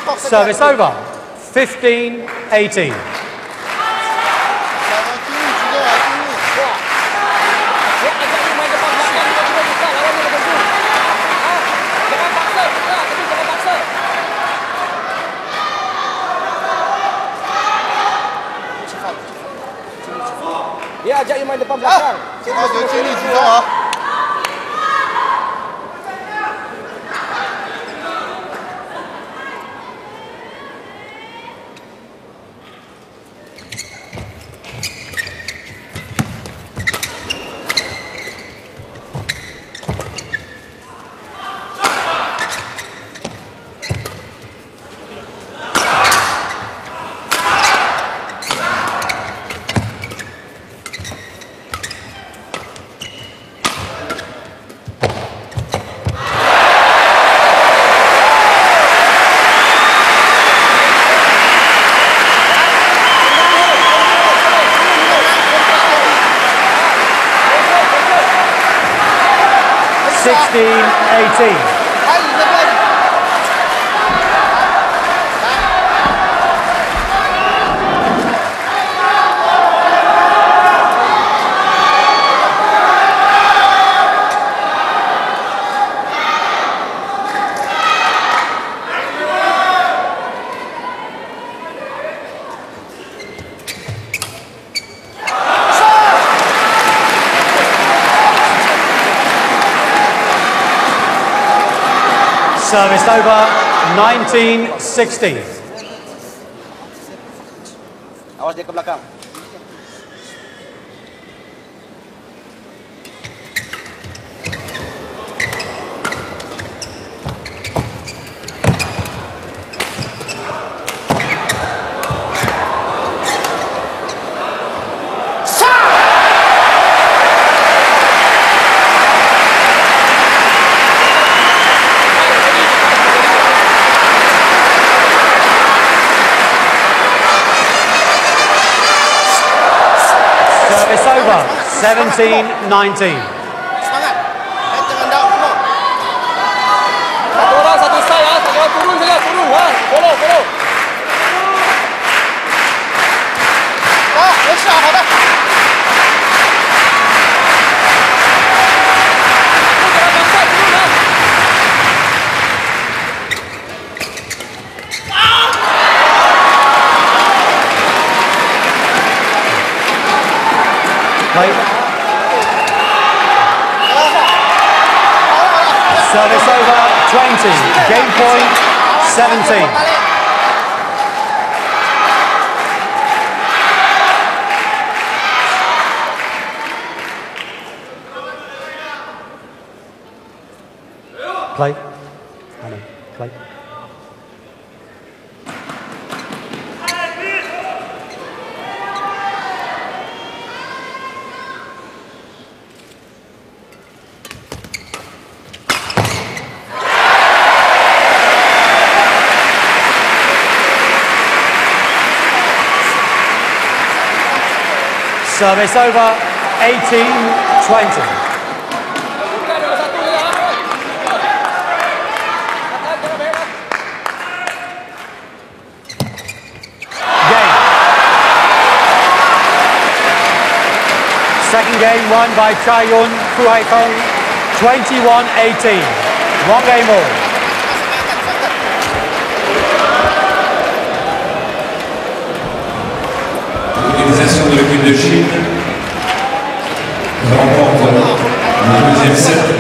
Service over. 15-18. Dia ajak you main depan belakang. Sini, juga. Service over. 19-16. Awas dia ke belakang. Service over. 17-19. Semangat. Jangan down semua. Satu orang satu style ah. Satu orang turun saja, turun ha. Follow. Ah, 没事啊，好的。 Jangan bangsa turun ha. Play. Service over. 20. Game point. 17. Play. Alan, play. Service over. 18-20. Second game won by Chaiyun Fuhaikong, 21-18. One game all. L'organisation de l'équipe de Chine remporte le deuxième set